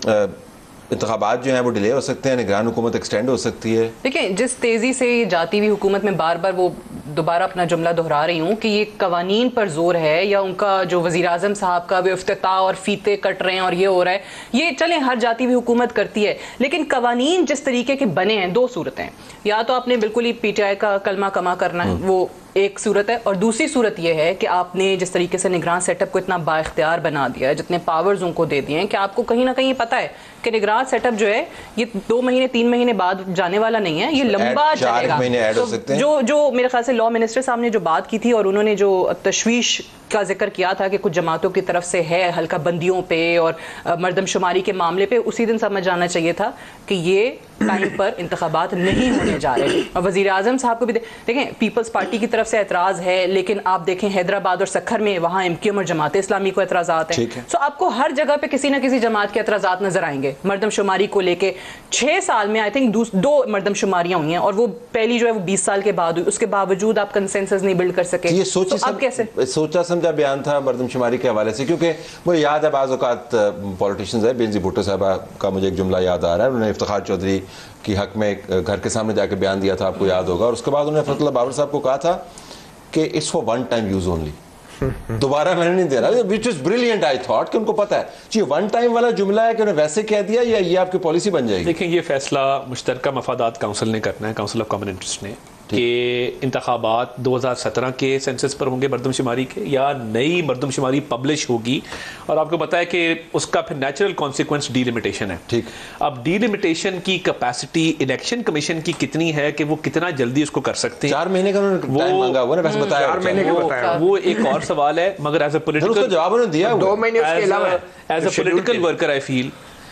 Speaker 1: इंतखाबात जो हैं वो डिले हो सकते हैं, निगरान हुकूमत एक्सटेंड हो सकती है?
Speaker 5: देखिए जिस तेज़ी से जाती हुई हुकूमत में बार बार वो दोबारा अपना जुमला दोहरा रही हूँ कि ये कवानीन पर जोर है या उनका जो वज़ीर आज़म साहब का वो इफ्तिताह और फीते कट रहे हैं और ये हो रहा है, ये चलें हर जाती हुई हुकूमत करती है, लेकिन कवानीन जिस तरीके के बने हैं, दो सूरतें, या तो आपने बिल्कुल ही पी टी आई का कलमा कमा करना है, वो एक सूरत है, और दूसरी सूरत यह है कि आपने जिस तरीके से निगरान सेटअप को इतना बाइख्तियार बना दिया है, जितने पावर्स उनको दे दिए हैं कि आपको कहीं ना कहीं पता है कि निगरान सेटअप जो है ये दो महीने तीन महीने बाद जाने वाला नहीं है, ये लंबा चलेगा। तो जो जो मेरे ख्याल से लॉ मिनिस्टर साहब ने जो बात की थी और उन्होंने जो तशवीश का जिक्र किया था कि कुछ जमातों की तरफ से है हल्का बंदियों पे और मर्दमशुमारी के मामले पे, उसी दिन समझ जाना चाहिए था कि ये टाइम पर इंतखाबात नहीं होने जा रहे। और वज़ीर आज़म साहब को भी देखें, पीपल्स पार्टी की तरफ से एतराज़ है, लेकिन आप देखें हैदराबाद और सखर में वहाँ एम क्यू एम और जमात इस्लामी को एतराज़ात हैं। सो आपको हर जगह पे किसी ना किसी जमात के एतराज़ात नजर आएंगे। मर्दमशुमारी को लेके छः साल में आई थिंक दो मर्दमशुमारियाँ हुई हैं और वो पहली जो है वो बीस साल के बाद हुई, उसके बावजूद आप कंसेंसस नहीं बिल्ड कर सके।
Speaker 1: ये सोची
Speaker 5: अब कैसे
Speaker 1: सोचा समझा बयान था मर्दमशुमारी के हवाले से, क्योंकि मुझे याद है बाज़ औक़ात पॉलिटिशियंस है, बेनज़ीर भुट्टो साहबा का मुझे एक जुमला याद आ रहा है, उन्होंने इफ्तिखार चौधरी की हक में घर के सामने जाके बयान दिया था, आपको याद होगा, और उसके बाद उन्होंने फतहुल्लाह बाबर साहब को कहा था कि it's for one time use only, दोबारा मैंने नहीं दे रहा, which is brilliant. I thought कि उनको पता है जी वन टाइम वाला जुमला है कि उन्हें वैसे कह दिया या ये आपकी पॉलिसी बन जाएगी।
Speaker 3: देखिए ये फैसला मुश्तरका मफादात काउंसिल ने करना है, काउंसिल ऑफ कॉमन इंटरेस्ट ने, कि इंतखाबात दो हज़ार सत्रह के सेंसस पर होंगे मरदमशुमारी के या नई मरदमशुमारी पब्लिश होगी, और आपको पता है कि उसका फिर नेचुरल कॉन्सिक्वेंस डीलिमिटेशन है।
Speaker 1: ठीक, अब
Speaker 3: डीलिमिटेशन की कैपेसिटी इलेक्शन कमीशन की कितनी है कि वो कितना जल्दी उसको कर सकते हैं?
Speaker 1: चार महीने का उन्होंने टाइम मांगा हुआ ना, वैसे बताया
Speaker 6: चार महीने का बताया,
Speaker 3: वो एक और सवाल है, मगर एज अ पॉलिटिकल
Speaker 1: जवाब उन्होंने दिया,
Speaker 6: दो महीने उसके अलावा
Speaker 3: as a political worker I feel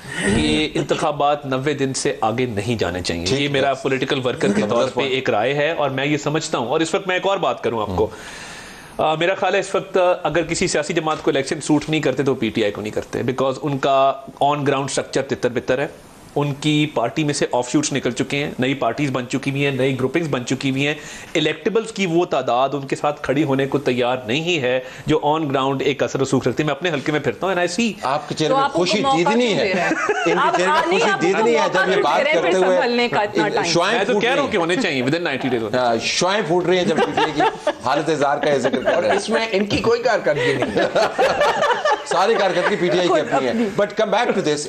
Speaker 3: कि इंतखाबात नब्बे दिन से आगे नहीं जाने चाहिए। ये मेरा पॉलिटिकल वर्कर के तौर पे एक राय है और मैं ये समझता हूँ। और इस वक्त मैं एक और बात करूँ आपको, आ, मेरा ख्याल है इस वक्त अगर किसी सियासी जमात को इलेक्शन सूट नहीं करते तो पीटीआई को नहीं करते, बिकॉज उनका ऑन ग्राउंड स्ट्रक्चर तितर बितर है, उनकी पार्टी में से ऑफशूट्स निकल चुके हैं, नई पार्टीज बन चुकी हुई हैं, नई ग्रुपिंग्स बन चुकी हुई हैं, इलेक्टेबल्स की वो तादाद उनके साथ खड़ी होने को तैयार नहीं है जो ऑन ग्राउंड एक असर रसूख रखती है। मैं अपने हल्के में फिरता हूँ, ऐसी
Speaker 1: आपके चेहरे में खुशी दीदनी है, इनके चेहरे में खुशी दीदनी है जब ये बात करते हुए
Speaker 3: मैं तो कह रहा हूँ कि होने चाहिए विद इन नाइंटी डेज,
Speaker 1: शुआएं फूट रही हैं जब की हालत इज़हार का जिक्र कर रहे हैं,
Speaker 6: इसमें इनकी कोई कारकर्दगी नहीं।
Speaker 1: सारी कारकर्दगी पीटीआई की अपनी है। But come back to this,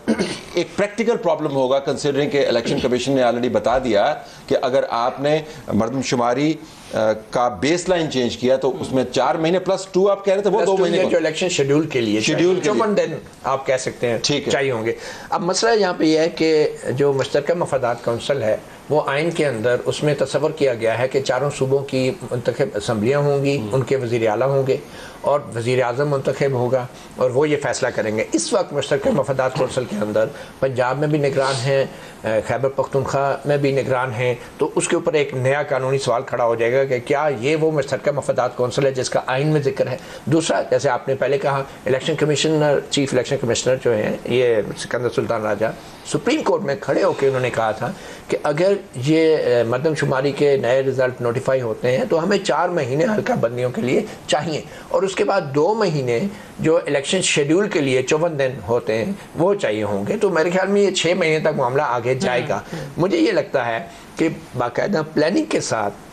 Speaker 1: एक प्रैक्टिकल प्रॉब्लम होगा कंसिडरिंग के इलेक्शन कमीशन ने ऑलरेडी बता दिया कि अगर आपने मर्दमशुमारी का बेस लाइन चेंज किया तो उसमें चार महीने प्लस टू आप कह रहे थे वो दो महीने
Speaker 6: जो इलेक्शन शेड्यूल के लिए
Speaker 1: शेड्यूल
Speaker 6: चौवन दिन आप कह सकते हैं
Speaker 1: ठीक है
Speaker 6: चाहिए होंगे। अब मसला यहाँ पे यह है कि जो मुश्तरका मफादात कौंसिल है वो आइन के अंदर उसमें तस्वर किया गया है कि चारों सूबों की मुंतखब असम्बलियाँ होंगी, उनके वज़ीर आला होंगे और वज़ीर आज़म मुंतखब होगा और वो ये फैसला करेंगे। इस वक्त मुश्तरका मफादात कौंसिल के अंदर पंजाब में भी निगरान हैं, खैबर पख्तूनख्वा में भी निगरान हैं, तो उसके ऊपर एक नया कानूनी सवाल खड़ा हो जाएगा कि क्या ये वो मुश्तरका मफादात कौंसिल है जिसका आइन में जिक्र है। दूसरा, जैसे आपने पहले कहा, election commissioner chief election commissioner जो हैं ये सिकंदर सुल्तान राजा सुप्रीम कोर्ट में खड़े होकर उन्होंने कहा था कि अगर ये मरदमशुमारी के नए रिजल्ट नोटिफाई होते हैं तो हमें चार महीने हल्का बंदियों के लिए चाहिए और उसके बाद दो महीने जो इलेक्शन शेड्यूल के लिए चौवन दिन होते हैं वो चाहिए होंगे। तो मेरे ख्याल में ये छः महीने तक मामला आगे जाएगा। मुझे ये लगता है कि बाकायदा प्लानिंग के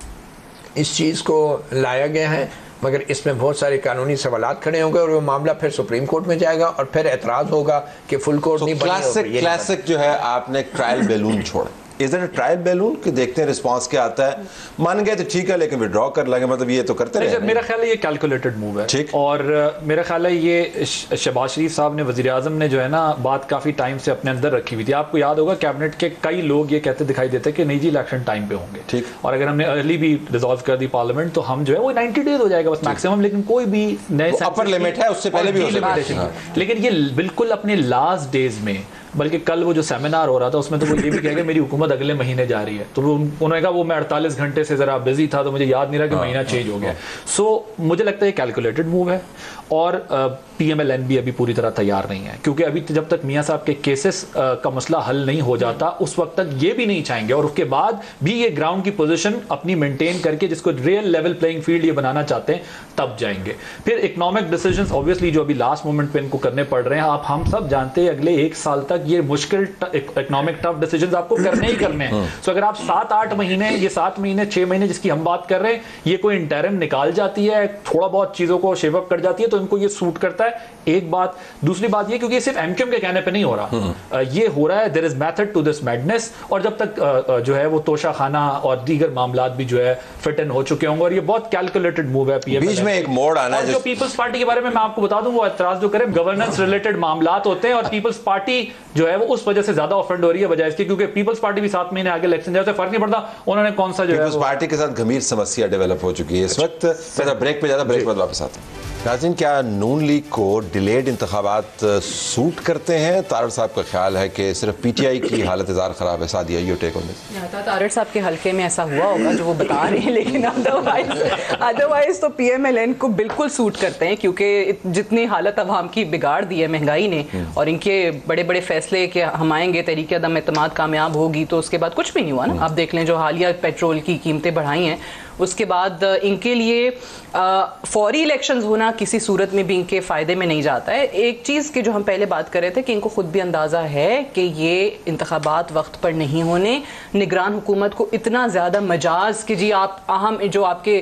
Speaker 6: साथ इस चीज़ को लाया गया है, मगर इसमें बहुत सारे कानूनी सवालात खड़े होंगे और वो मामला फिर सुप्रीम कोर्ट में जाएगा और फिर एतराज़ होगा कि फुल कोर्ट नहीं बनी।
Speaker 1: क्लासिक क्लासिक जो है आपने ट्रायल बैलून छोड़ा, is it a trial balloon कि देखते हैं रिस्पांस क्या आता है, मान गए तो ठीक है लेकिन विड्रॉ कर लेंगे, मतलब ये तो करते रहे।
Speaker 4: मेरा ख्याल है ये कैलकुलेटेड मूव है
Speaker 1: ठीक।
Speaker 4: और uh, मेरा ख्याल है ये शहबाज शरीफ साहब ने, वज़ीर आज़म ने जो है ना बात काफ़ी टाइम से अपने अंदर रखी हुई थी। आपको याद होगा कैबिनेट के कई लोग ये कहते दिखाई देते कि नहीं जी इलेक्शन टाइम पे होंगे,
Speaker 1: ठीक,
Speaker 4: और अगर हमने अर्ली भी रिजॉल्व कर दी पार्लियामेंट तो हम जो है वो नाइन्टी डेज हो जाएगा बस मैक्सिमम, लेकिन कोई भी नए
Speaker 1: अपर लिमिट है उससे पहले भी हो सकता है।
Speaker 4: लेकिन ये बिल्कुल अपने लास्ट डेज में, बल्कि कल वो जो सेमिनार हो रहा था उसमें तो वो ये भी कहेगा मेरी हुकूमत अगले महीने जा रही है, तो उन्होंने कहा वो मैं अड़तालीस घंटे से ज़रा बिजी था तो मुझे याद नहीं रहा कि महीना चेंज हो गया। सो मुझे लगता है कैलकुलेटेड मूव है और पी एम एल एन भी अभी पूरी तरह तैयार नहीं है, क्योंकि अभी जब तक मियाँ साहब के केसेस का मसला हल नहीं हो जाता उस वक्त तक ये भी नहीं चाहेंगे और उसके बाद भी ये ग्राउंड की पोजीशन अपनी मेंटेन करके जिसको रियल लेवल प्लेइंग फील्ड ये बनाना चाहते हैं तब जाएंगे। फिर इकोनॉमिक डिसीजंस ऑब्वियसली जो अभी लास्ट मोमेंट पे इनको करने पड़ रहे हैं, आप हम सब जानते हैं अगले एक साल तक ये मुश्किल इकोनॉमिक टफ डिसीजंस आपको करने ही करने हैं। सो अगर आप सात आठ महीने ये सात महीने छह महीने जिसकी हम बात कर रहे हैं ये कोई इंटरिम निकाल जाती है, थोड़ा बहुत चीजों को शेव अप कर जाती है तो इनको ये सूट करता है। एक बात, दूसरी बात ये क्योंकि सिर्फ एमक्यूएम के कहने पे नहीं हो रहा, ये हो रहा है there is method to this madness, और जब तक जो है वो तोशा खाना और दीगर मामलात भी जो है फिट इन हो चुके होंगे और ये बहुत कैलकुलेटेड मूव है। पीएम
Speaker 1: बीच में एक मोड़ आना है
Speaker 4: जो पीपल्स पार्टी के बारे में मैं आपको बता दूं वो एतराज जो करें गवर्नेंस रिलेटेड मामलात होते हैं और पीपल्स पार्टी जो है वो उस वजह से ज्यादा ऑफेंड हो रही है बजाय इसके, क्योंकि पीपल्स पार्टी भी सात महीने आगे इलेक्शन जाए तो फर्क नहीं पड़ता उन्होंने कौन सा जो है
Speaker 1: पार्टी के साथ गंभीर समस्या डेवलप हो चुकी है इस वक्त। ब्रेक पे ज्यादा ब्रेक बाद वापस आते हैं। नाज़रीन, क्या नून लीग को डिलेड इंतखाबात सूट करते हैं? तारड़ साहब का ख्याल है कि सिर्फ पीटीआई की हालत ज़ार ख़राब है। Sadia you take on this.
Speaker 5: Tarar साहब के हल्के में ऐसा हुआ होगा जो वो बता रहे हैं, लेकिन अदरवाइज अदरवाइज तो पीएमएलएन को बिल्कुल सूट करते हैं, क्योंकि जितनी हालत अवाम की बिगाड़ दी है महंगाई ने और इनके बड़े बड़े फैसले कि हम आएंगे तरीके अदम एतमाद कामयाब होगी, तो उसके बाद कुछ भी नहीं हुआ ना। आप देख लें जो हालिया पेट्रोल की कीमतें बढ़ाई हैं, उसके बाद इनके लिए फौरी इलेक्शंस होना किसी सूरत में भी इनके फ़ायदे में नहीं जाता है। एक चीज़ की जो हम पहले बात कर रहे थे कि इनको खुद भी अंदाज़ा है कि ये इंतखाबात वक्त पर नहीं होने, निगरान हुकूमत को इतना ज़्यादा मजाज कि जी आप अहम जो आपके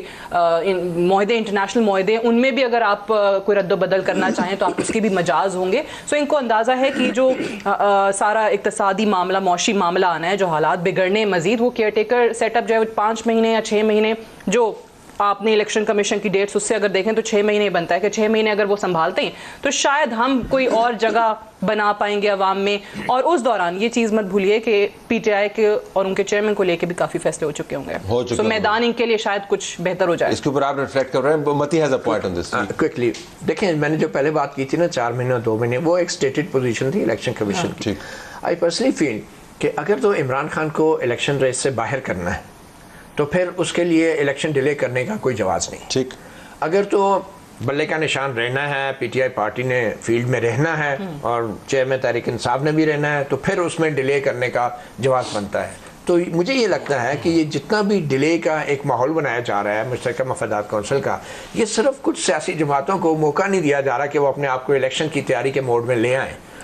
Speaker 5: माहदे इंटरनेशनल माहदे उनमें भी अगर आप आ, कोई रद्द-बदल करना चाहें तो आप उसके भी मजाज होंगे। सो इनको अंदाज़ा है कि जो आ, आ, सारा इक्तसादी मामला, मौशी मामला आना है, जो हालात बिगड़ने मजीद, वो केयर टेकर सेटअप जो है पाँच महीने या छः महीने जो आपने इलेक्शन कमीशन की डेट्स उससे अगर देखें तो छः महीने बनता है कि छः महीने अगर वो संभालते हैं तो शायद हम कोई और जगह बना पाएंगे अवाम में। और उस दौरान ये चीज़ मत भूलिए कि पीटीआई के और उनके चेयरमैन को लेके भी काफ़ी फैसले हो चुके होंगे,
Speaker 1: हो चुके
Speaker 5: तो मैदान इनके लिए शायद कुछ बेहतर हो जाए।
Speaker 1: इसके ऊपर आप रिफ्लेक्ट कर रहे हैं। मती has a point on this
Speaker 6: quickly. देखें, मैंने जो पहले बात की थी ना चार महीने दो महीने, वो एक स्टेटेड पोजीशन थी इलेक्शन कमीशन की। आई पर्सनली फील कि अगर तो इमरान खान को इलेक्शन रेस से बाहर करना है तो फिर उसके लिए इलेक्शन डिले करने का कोई जवाब नहीं।
Speaker 1: ठीक,
Speaker 6: अगर तो बल्ले का निशान रहना है, पीटीआई पार्टी ने फील्ड में रहना है और चेयरमैन तहरीक इंसाफ ने भी रहना है, तो फिर उसमें डिले करने का जवाब बनता है। तो मुझे ये लगता है कि ये जितना भी डिले का एक माहौल बनाया जा रहा है मुश्तरका मफादात कौंसिल का, ये सिर्फ कुछ सियासी जमातों को मौका नहीं दिया जा रहा कि वो अपने आप को इलेक्शन की तैयारी के मोड में ले आएँ।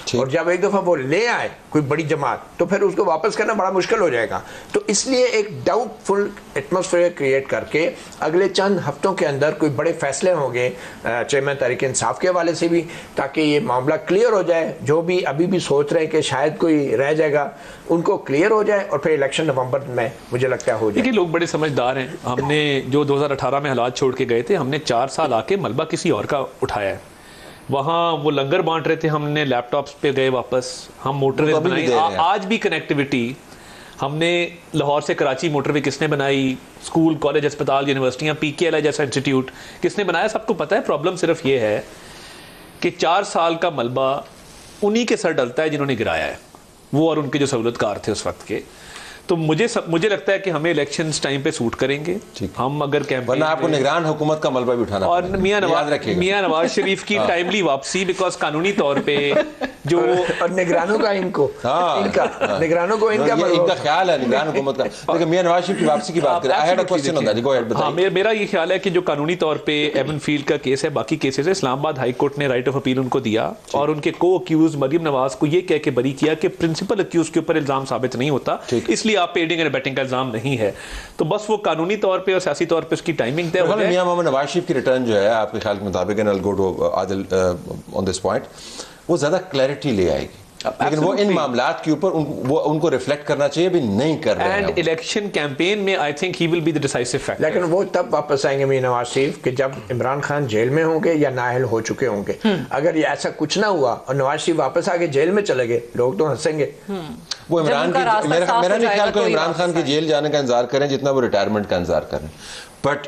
Speaker 6: और जब एक दफ़ा वो ले आए कोई बड़ी जमात तो फिर उसको वापस करना बड़ा मुश्किल हो जाएगा। तो इसलिए एक डाउटफुल एटमॉस्फेयर क्रिएट करके अगले चंद हफ्तों के अंदर कोई बड़े फैसले होंगे चेयरमैन तहरीक इंसाफ के हवाले से भी, ताकि ये मामला क्लियर हो जाए। जो भी अभी भी सोच रहे हैं कि शायद कोई रह जाएगा उनको क्लियर हो जाए और फिर इलेक्शन नवंबर में मुझे लगता है हो जाए।
Speaker 3: देखिए लोग बड़े समझदार हैं। हमने जो दो हज़ार अठारह में हालात छोड़ के गए थे, हमने चार साल आके मलबा किसी और का उठाया है। वहाँ वो लंगर बांट रहे थे, हमने लैपटॉप्स पे गए वापस, हम मोटरवे
Speaker 1: तो
Speaker 3: बनाई। आज भी कनेक्टिविटी हमने लाहौर से कराची मोटरवे किसने बनाई, स्कूल कॉलेज अस्पताल यूनिवर्सिटियाँ, पी के एल आई जैसा इंस्टीट्यूट किसने बनाया, सबको पता है। प्रॉब्लम सिर्फ ये है कि चार साल का मलबा उन्हीं के सर डलता है जिन्होंने गिराया है, वो और उनके जो सहूलतकार थे उस वक्त के। तो मुझे सब, मुझे लगता है कि हमें इलेक्शंस टाइम पे सूट करेंगे। हम अगर कैंपेन
Speaker 1: आपको निगरान हुकूमत का मलबा भी उठाना
Speaker 3: और मियां नवाज मियां नवाज शरीफ की टाइमली वापसी, बिकॉज कानूनी तौर पे जो
Speaker 6: और निगरानों का इनको
Speaker 1: हाँ,
Speaker 6: इनका निगरानों को इनका
Speaker 1: इनका ख्याल है निगरान हुकूमत का। लेकिन मियां नवाज शरीफ की वापसी की बात करें, I had a question on that, go ahead बताइए।
Speaker 3: हाँ, मेरा मेरा ये ख्याल है कि जो कानूनी तौर पे एवन फील्ड का केस है, बाकी केसेस है, इस्लामाबाद हाई कोर्ट ने राइट ऑफ अपील उनको दिया और उनके को अक्यूज मरियम नवाज को ये कह के बरी किया कि प्रिंसिपल अक्यूज के ऊपर इल्जाम साबित नहीं होता, इसलिए आप पे एडिंग एंड अबेटिंग का इल्जाम नहीं है। तो बस वो कानूनी तौर पे और सियासी तौर पे उसकी टाइमिंग तय हो गई।
Speaker 1: मियां मोहम्मद नवाज शरीफ की रिटर्न जो है आपके ख्याल के मुताबिक, and I will go to Adil on this point, वो ज्यादा क्लैरिटी ले आएगी, लेकिन वो इन मामलात के ऊपर उन, वो उनको रिफ्लेक्ट करना चाहिए, भी नहीं कर रहे हैं।
Speaker 3: एंड इलेक्शन कैंपेन में I think he will be the decisive factor.
Speaker 6: लेकिन वो तब वापस आएंगे मियां नवाज शरीफ कि जब इमरान खान जेल में होंगे या नाअहल हो चुके होंगे। अगर ये ऐसा कुछ ना हुआ और नवाज शरीफ वापस आके जेल में चले गए, लोग तो हंसेंगे।
Speaker 1: वो इमरान की, मेरा मेरा नहीं ख्याल को इमरान खान के जेल जाने का इंतजार करें जितना वो रिटायरमेंट का इंतजार करें। बट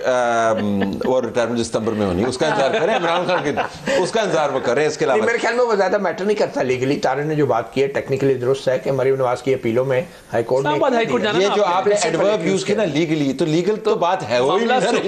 Speaker 1: वो रिटायरमेंट सितंबर में होनी, उसका इंतजार करें। इमरान खान के उसका इंतजार वो करें। इसके अलावा
Speaker 6: मेरे ख्याल में वो ज्यादा मैटर नहीं करता लीगली। तारे ने जो बात की है टेक्निकली दुरुस्त है कि मरियम नवाज की अपीलों में हाई कोर्ट ने,
Speaker 1: ये जो आपने एडवर्ब यूज किया ना लीगली, तो लीगल तो बात है वो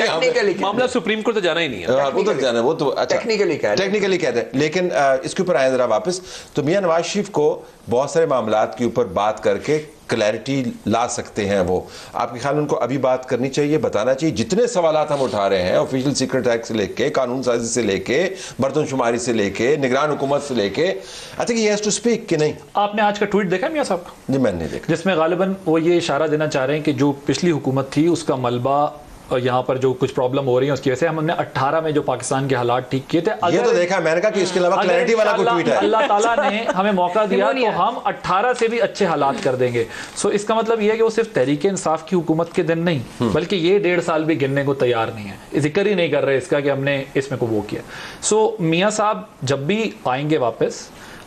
Speaker 3: मामला सुप्रीम कोर्ट तो जाना ही नहीं है,
Speaker 1: उधर जाना है वो तो
Speaker 6: टेक्निकली कह
Speaker 1: टेक्निकली कहते हैं। लेकिन इसके ऊपर आए जरा वापस, तो मियां नवाज शरीफ को बहुत सारे मामलात के ऊपर बात करके क्लैरिटी ला सकते हैं। वो आपके ख्याल उनको अभी बात करनी चाहिए, बताना चाहिए। जितने सवालात हम उठा रहे हैं, ऑफिशियल सीक्रेट एक्ट से लेके, कानून साजी से लेके, मर्दमशुमारी से लेके, निगरान हुकूमत से लेके, I think he has to speak कि नहीं।
Speaker 4: आपने आज का ट्वीट देखा मियां साहब का?
Speaker 1: जी मैंने देखा,
Speaker 4: जिसमें गालिबन वो ये इशारा देना चाह रहे हैं कि जो पिछली हुकूमत थी उसका मलबा और यहाँ पर जो कुछ प्रॉब्लम हो रही है उसकी वजह से हमने अठारह में जो पाकिस्तान के हालात ठीक किए थे।
Speaker 1: ये तो देखा मैंने कहा कि इसके अलावा क्लैरिटी वाला कोई ट्वीट है।
Speaker 4: अल्लाह ताला ने हमें मौका दिया तो हम अठारह से भी अच्छे हालात कर देंगे। सो इसका मतलब ये है कि वो सिर्फ तहरीक इंसाफ की हुकूमत के दिन नहीं, बल्कि ये डेढ़ साल भी गिनने को तैयार नहीं है, जिक्र ही नहीं कर रहे इसका कि हमने इसमें को वो किया। सो मियाँ साहब जब भी आएंगे वापस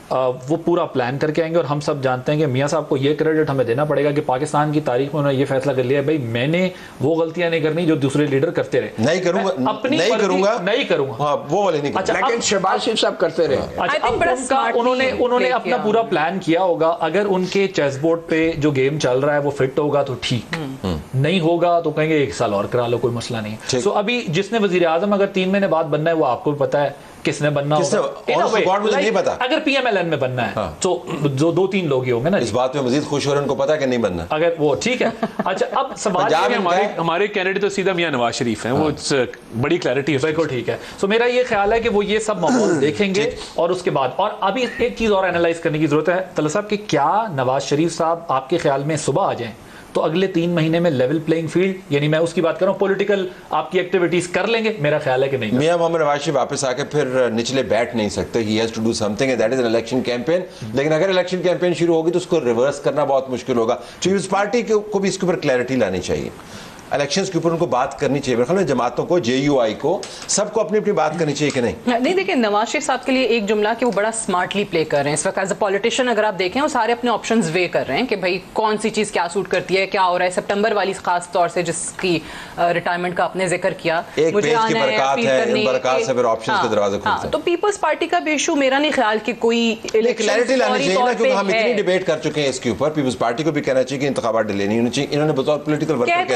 Speaker 4: वो पूरा प्लान करके आएंगे और हम सब जानते हैं कि मियां साहब को ये क्रेडिट हमें देना पड़ेगा कि पाकिस्तान की तारीख में उन्होंने ये फैसला कर लिया है, भाई मैंने वो गलतियां नहीं करनी जो दूसरे लीडर करते रहे।
Speaker 1: नहीं करूंगा,
Speaker 4: अपनी
Speaker 1: नहीं करूंगा,
Speaker 4: नहीं करूंगा,
Speaker 1: हाँ, वो वाले नहीं
Speaker 6: करूंगा। लेकिन शहबाज शरीफ साहब करते रहे।
Speaker 4: अच्छा, उनका उन्होंने उन्होंने अपना पूरा प्लान किया होगा। अगर उनके चेस बोर्ड पे जो गेम चल रहा है वो फिट होगा तो ठीक, नहीं होगा तो कहेंगे एक साल और करा लो, कोई मसला नहीं। सो अभी जिसने वजीर आजम अगर तीन महीने बाद बनना है वो आपको भी पता है किसने बनना होगा।
Speaker 1: नहीं पता अगर
Speaker 4: पीएमएलएन में बनना है तो जो दो तीन लोग ही होंगे ना।
Speaker 1: इस बात में मजीद खुश हो रहे हैं, उनको पता है कि नहीं बनना,
Speaker 4: अगर वो ठीक है। अच्छा, अब सवाल
Speaker 3: हमारे हमारे कैंडिडेट तो सीधा मियां नवाज शरीफ हैं, वो बड़ी क्लैरिटी है,
Speaker 4: बिल्कुल ठीक है। सो मेरा ये ख्याल है कि वो ये सब माहौल देखेंगे और उसके बाद, और अभी एक चीज और एनालाइज करने की जरूरत है तलत साहब कि क्या नवाज शरीफ साहब आपके ख्याल में सुबह आ जाएं तो अगले तीन महीने में लेवल प्लेइंग फील्ड, यानी मैं उसकी बात कर रहा हूं, पॉलिटिकल आपकी एक्टिविटीज कर लेंगे? मेरा ख्याल है कि नहीं।
Speaker 1: मियां मोहम्मद नवाज शरीफ वापस आके फिर निचले बैठ नहीं सकते। He has to do something and that is an election campaign. लेकिन अगर इलेक्शन कैंपेन शुरू होगी तो उसको रिवर्स करना बहुत मुश्किल होगा। पीपल्स पार्टी को भी इसके ऊपर क्लैरिटी लानी चाहिए, इलेक्शंस के ऊपर उनको बात करनी चाहिए। मेरे ख्याल में जमातों को, जेयूआई को, सबको अपनी अपनी बात करनी चाहिए कि नहीं?
Speaker 5: नहीं, देखिए नवाज शरीफ साहब के लिए एक जुमला कि वो बड़ा स्मार्टली प्ले कर रहे हैं इस वक्त एज अ पॉलिटिशियन। अगर आप देखें वो सारे अपने ऑप्शंस वे कर रहे हैं कि भाई कौन सी चीज़ क्या सूट करती है, क्या हो रहा है। सितंबर वाली खास तौर से जिसकी रिटायरमेंट का आपने जिक्र किया,
Speaker 1: एक पेज की बरकत है, इन बरकत से फिर ऑप्शंस के दरवाजे खुलते हैं।
Speaker 5: तो पीपल्स पार्टी का भी इशू मेरा नहीं ख्याल कि कोई
Speaker 1: क्लैरिटी लानी चाहिए ना, क्योंकि हम इतनी डिबेट कर चुके हैं इसके ऊपर। पीपल्स पार्टी को भी कहना चाहिए कि इंतखाबात डिले नहीं होनी चाहिए। इन्होंने बतौर पॉलिटिकल वर्कर कह दिया,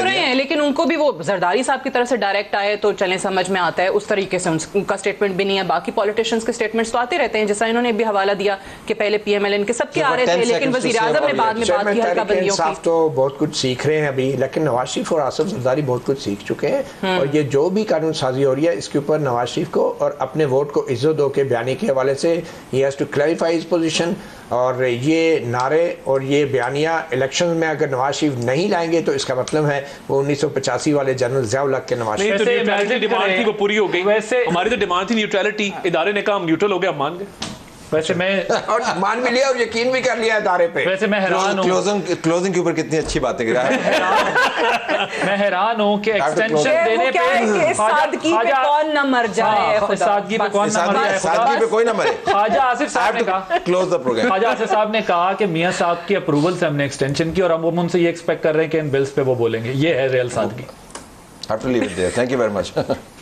Speaker 5: लेकिन उनको भी वो जरदारी साहब की तरफ से डायरेक्ट आए तो चलें समझ में आता है, उस तरीके से उनका स्टेटमेंट भी नहीं है। बाकी पॉलिटिशियंस के स्टेटमेंट्स तो आते रहते हैं, जैसा इन्होंने भी हवाला दिया कि पहले पीएमएलएन के सबके आ रहे थे, लेकिन वजीर आजम ने बाद में बात की हल्का बंदियों की।
Speaker 6: तो बहुत कुछ सीख रहे हैं अभी, लेकिन नवाज शरीफ और आसिफ जरदारी बहुत कुछ सीख चुके हैं, और ये जो भी कानून साजी हो रही है इसके ऊपर नवाज शरीफ को और अपने वोट को इज्जत दो के बयानी के हवाले से he has to clarify his position. और ये नारे और ये बयानिया इलेक्शन में अगर नवाज शरीफ नहीं लाएंगे तो इसका मतलब है वो उन्नीस सौ पचासी वाले जनरल ज़ियाउल हक के नवाज
Speaker 3: नहीं,
Speaker 6: शरीफ।
Speaker 3: तो न्यूट्रलिटी डिमांड थी वो पूरी हो गई। वैसे हमारी तो डिमांड थी न्यूट्रलिटी, इदारे ने कहा हम न्यूट्रल हो गए, हम मान गए।
Speaker 4: वैसे मैं
Speaker 6: और मान भी लिया और यकीन भी कर लिया इदारे पे।
Speaker 4: वैसे मैं हैरान हूँ
Speaker 1: क्लोजिंग क्लोजिंग के ऊपर कितनी अच्छी बातें कर रहा है।
Speaker 4: मैं हैरान हूँ कि एक्सटेंशन देने पे
Speaker 5: सादगी पे कौन न मर जाए,
Speaker 4: सादगी पे कौन न मर जाए,
Speaker 1: सादगी पे कोई ना मरे।
Speaker 4: ख्वाजा आसिफ साहब ने कहा
Speaker 1: close the programme.
Speaker 4: Khawaja Asif साहब ने कहा कि मियां साहब की अप्रूवल से हमने एक्सटेंशन की और हम उनसे ये एक्सपेक्ट कर रहे हैं कि इन बिल्स पे वो बोलेंगे। ये है रियल सादगी।
Speaker 1: Have to leave it there. Thank you very much.